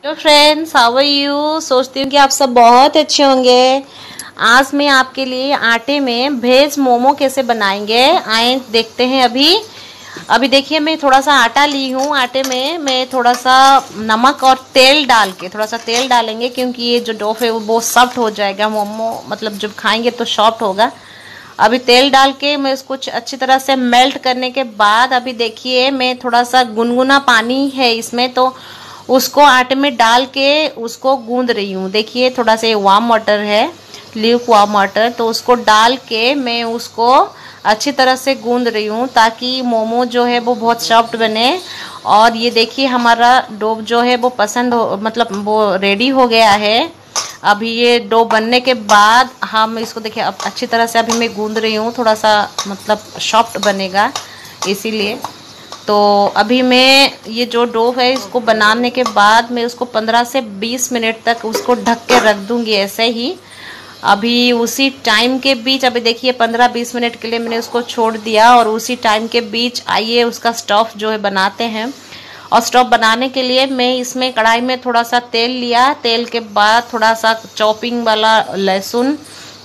Hello friends, how are you. सोचती हूँ कि आप सब बहुत अच्छे होंगे। आज मैं आपके लिए आटे में वेज मोमो कैसे बनाएंगे आए देखते हैं। अभी देखिए, मैं थोड़ा सा आटा ली हूँ। आटे में मैं थोड़ा सा नमक और तेल डाल के, थोड़ा सा तेल डालेंगे क्योंकि ये जो डो है वो बहुत सॉफ्ट हो जाएगा। मोमो मतलब जब खाएंगे तो सॉफ्ट होगा। अभी तेल डाल के मैं इसको अच्छी तरह से मेल्ट करने के बाद अभी देखिए, मैं थोड़ा सा गुनगुना पानी है इसमें, तो उसको आटे में डाल के उसको गूंद रही हूँ। देखिए, थोड़ा सा वार्म वाटर है, ल्यूक वार्म वाटर, तो उसको डाल के मैं उसको अच्छी तरह से गूंद रही हूँ ताकि मोमो जो है वो बहुत सॉफ्ट बने। और ये देखिए, हमारा डो जो है वो मतलब वो रेडी हो गया है। अभी ये डो बनने के बाद हम इसको देखिए, अब अच्छी तरह से अभी मैं गूंद रही हूँ, थोड़ा सा मतलब सॉफ्ट बनेगा इसीलिए। तो अभी मैं ये जो डो है इसको बनाने के बाद मैं उसको 15 से 20 मिनट तक उसको ढक के रख दूंगी ऐसे ही। अभी उसी टाइम के बीच अभी देखिए 15-20 मिनट के लिए मैंने उसको छोड़ दिया, और उसी टाइम के बीच आइए उसका स्टफ जो है बनाते हैं। और स्टफ बनाने के लिए मैं इसमें कढ़ाई में थोड़ा सा तेल लिया। तेल के बाद थोड़ा सा चॉपिंग वाला लहसुन,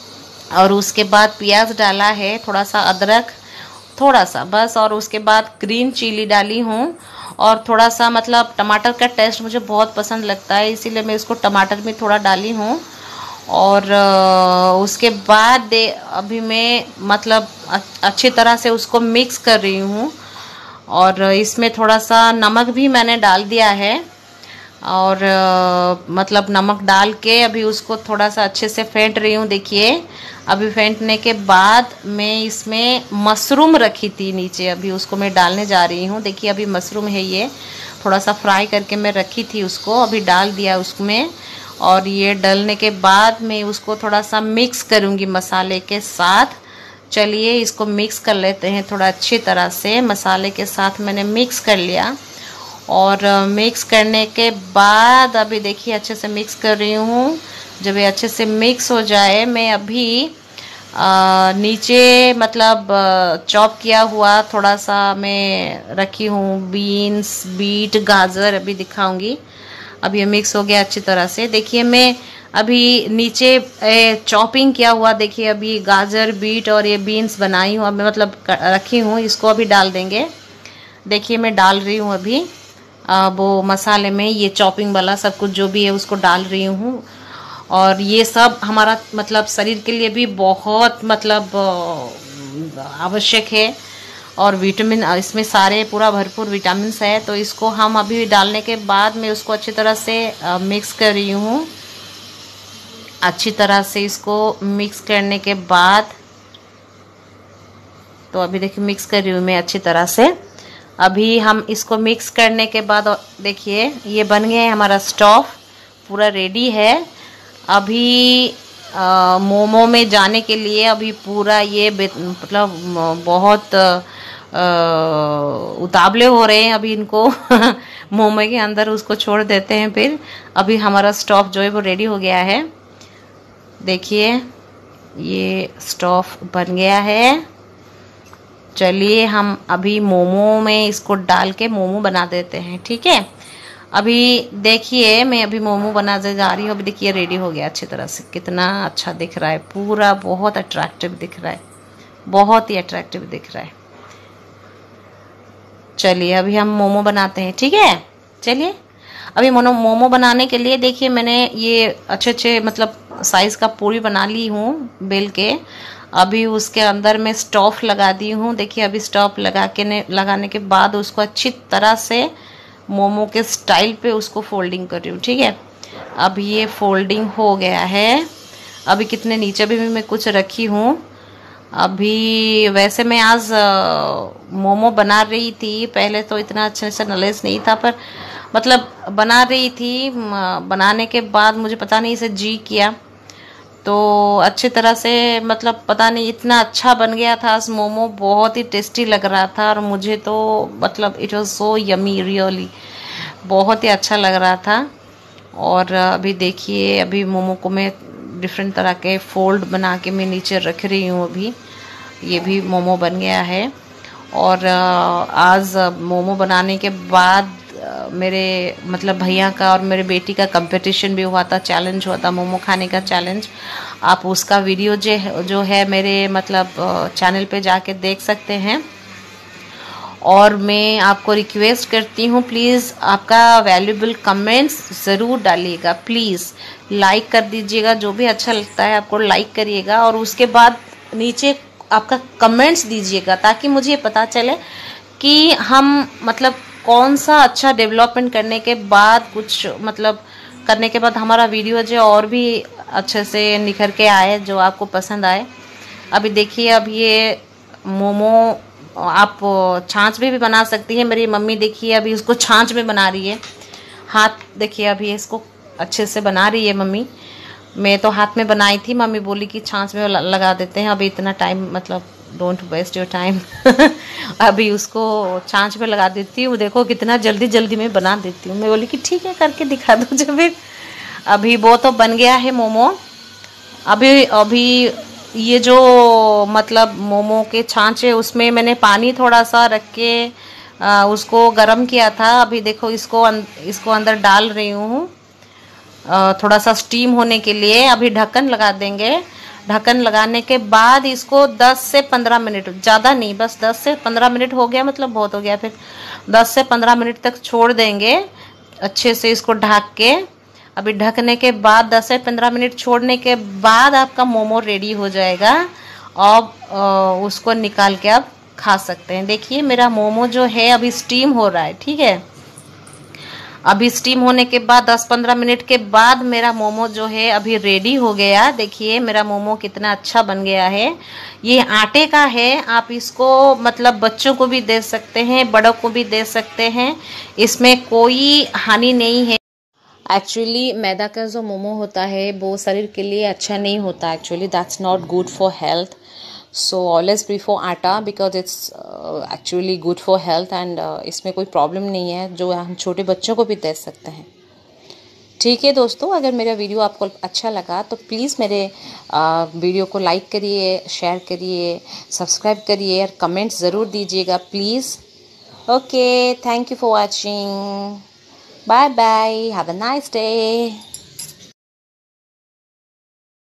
और उसके बाद प्याज डाला है, थोड़ा सा अदरक, थोड़ा सा बस, और उसके बाद ग्रीन चिली डाली हूँ। और थोड़ा सा मतलब टमाटर का टेस्ट मुझे बहुत पसंद लगता है, इसीलिए मैं इसको टमाटर भी थोड़ा डाली हूँ। और उसके बाद अभी मैं मतलब अच्छी तरह से उसको मिक्स कर रही हूँ। और इसमें थोड़ा सा नमक भी मैंने डाल दिया है। और मतलब नमक डाल के अभी उसको थोड़ा सा अच्छे से फेंट रही हूँ। देखिए, अभी फेंटने के बाद मैं इसमें मशरूम रखी थी नीचे, अभी उसको मैं डालने जा रही हूँ। देखिए, अभी मशरूम है, ये थोड़ा सा फ्राई करके मैं रखी थी, उसको अभी डाल दिया उसमें। और ये डालने के बाद मैं उसको थोड़ा सा मिक्स करूँगी मसाले के साथ। चलिए इसको मिक्स कर लेते हैं थोड़ा अच्छी तरह से। मसाले के साथ मैंने मिक्स कर लिया, और मिक्स करने के बाद अभी देखिए अच्छे से मिक्स कर रही हूँ। जब ये अच्छे से मिक्स हो जाए, मैं अभी नीचे मतलब चॉप किया हुआ थोड़ा सा मैं रखी हूँ बीन्स, बीट, गाजर अभी दिखाऊंगी। अब ये मिक्स हो गया अच्छी तरह से। देखिए, मैं अभी नीचे चॉपिंग किया हुआ, देखिए अभी गाजर, बीट और ये बीन्स बनाई हूँ, अब मतलब रखी हूँ, इसको अभी डाल देंगे। देखिए, मैं डाल रही हूँ अभी वो मसाले में ये चॉपिंग वाला सब कुछ जो भी है उसको डाल रही हूँ। और ये सब हमारा मतलब शरीर के लिए भी बहुत मतलब आवश्यक है, और विटामिन इसमें सारे पूरा भरपूर विटामिन है। तो इसको हम अभी डालने के बाद मैं उसको अच्छी तरह से मिक्स कर रही हूँ। अच्छी तरह से इसको मिक्स करने के बाद, तो अभी देखिए मिक्स कर रही हूँ मैं अच्छी तरह से। अभी हम इसको मिक्स करने के बाद देखिए ये बन गया है, हमारा स्टफ पूरा रेडी है। अभी मोमो में जाने के लिए अभी पूरा ये मतलब बहुत उतावले हो रहे हैं अभी इनको मोमो के अंदर उसको छोड़ देते हैं फिर। अभी हमारा स्टफ जो है वो रेडी हो गया है। देखिए, ये स्टफ बन गया है। चलिए हम अभी मोमो में इसको डाल के मोमो बना देते हैं, ठीक है। अभी देखिए, मैं अभी मोमो बनाने जा रही हूँ। अभी देखिए रेडी हो गया अच्छी तरह से, कितना अच्छा दिख रहा है, पूरा बहुत अट्रैक्टिव दिख रहा है, बहुत ही अट्रैक्टिव दिख रहा है। चलिए अभी हम मोमो बनाते हैं, ठीक है। चलिए अभी मोमो बनाने के लिए देखिए मैंने ये अच्छे मतलब साइज का पूरी बना ली हूँ बेल के। अभी उसके अंदर मैं स्टफ लगा दी हूँ। देखिए, अभी स्टफ लगाने के बाद उसको अच्छी तरह से मोमो के स्टाइल पे उसको फोल्डिंग कर रही हूँ, ठीक है। अब ये फोल्डिंग हो गया है। अभी कितने नीचे भी मैं कुछ रखी हूँ। अभी वैसे मैं आज मोमो बना रही थी, पहले तो इतना अच्छे से नॉलेज नहीं था, पर मतलब बना रही थी। बनाने के बाद मुझे पता नहीं इसे जी किया, तो अच्छी तरह से मतलब पता नहीं इतना अच्छा बन गया था मोमो, बहुत ही टेस्टी लग रहा था। और मुझे तो मतलब it was so yummy, really बहुत ही अच्छा लग रहा था। और अभी देखिए, अभी मोमो को मैं डिफरेंट तरह के फोल्ड बना के मैं नीचे रख रही हूँ। अभी ये भी मोमो बन गया है। और आज मोमो बनाने के बाद मेरे मतलब भैया का और मेरे बेटी का कंपटीशन भी हुआ था, चैलेंज हुआ था मोमो खाने का चैलेंज। आप उसका वीडियो जो है मेरे मतलब चैनल पे जाके देख सकते हैं। और मैं आपको रिक्वेस्ट करती हूँ, प्लीज़ आपका वैल्यूबल कमेंट्स ज़रूर डालिएगा, प्लीज़ लाइक कर दीजिएगा, जो भी अच्छा लगता है आपको लाइक करिएगा, और उसके बाद नीचे आपका कमेंट्स दीजिएगा ताकि मुझे पता चले कि हम मतलब कौन सा अच्छा डेवलपमेंट करने के बाद कुछ मतलब करने के बाद हमारा वीडियो जो और भी अच्छे से निखर के आए, जो आपको पसंद आए। अभी देखिए, अब ये मोमो आप छाछ में भी बना सकती है। मेरी मम्मी देखिए अभी उसको छाछ में बना रही है। हाथ देखिए अभी इसको अच्छे से बना रही है मम्मी। मैं तो हाथ में बनाई थी, मम्मी बोली कि छाछ में लगा देते हैं। अभी इतना टाइम मतलब डोंट वेस्ट योर टाइम अभी उसको छाछ में लगा देती हूँ। देखो कितना जल्दी जल्दी मैं बना देती हूँ। मैं बोली कि ठीक है, करके दिखा दो जब। अभी वो तो बन गया है मोमो। अभी ये जो मतलब मोमो के छाछ है उसमें मैंने पानी थोड़ा सा रख के उसको गरम किया था। अभी देखो इसको अंदर डाल रही हूँ थोड़ा सा स्टीम होने के लिए। अभी ढक्कन लगा देंगे। ढक्कन लगाने के बाद इसको 10 से 15 मिनट, ज़्यादा नहीं, बस 10 से 15 मिनट हो गया मतलब बहुत हो गया। फिर 10 से 15 मिनट तक छोड़ देंगे अच्छे से इसको ढक के। अभी ढकने के बाद 10 से 15 मिनट छोड़ने के बाद आपका मोमो रेडी हो जाएगा और उसको निकाल के आप खा सकते हैं। देखिए मेरा मोमो जो है अभी स्टीम हो रहा है, ठीक है। अभी स्टीम होने के बाद 10-15 मिनट के बाद मेरा मोमो जो है अभी रेडी हो गया। देखिए मेरा मोमो कितना अच्छा बन गया है। ये आटे का है, आप इसको मतलब बच्चों को भी दे सकते हैं, बड़ों को भी दे सकते हैं, इसमें कोई हानि नहीं है। एक्चुअली मैदा का जो मोमो होता है वो शरीर के लिए अच्छा नहीं होता। Actually that's not good for health. So always prefer atta because it's actually good for health and इसमें कोई प्रॉब्लम नहीं है, जो हम छोटे बच्चों को भी दे सकते हैं। ठीक है दोस्तों, अगर मेरा वीडियो आपको अच्छा लगा तो प्लीज़ मेरे वीडियो को लाइक करिए, शेयर करिए, सब्सक्राइब करिए और कमेंट्स ज़रूर दीजिएगा please. Okay, thank you for watching. Bye bye. Have a nice day.